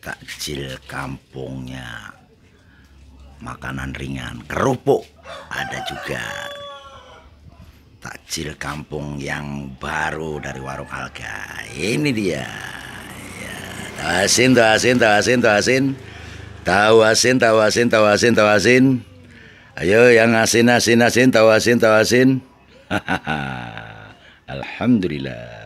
takjil kampungnya, makanan ringan, kerupuk ada juga. Takjil kampung yang baru dari warung Alga. Ini dia. Ya, tahu asin. Tahu asin. Ayo yang asin, tahu asin. Alhamdulillah.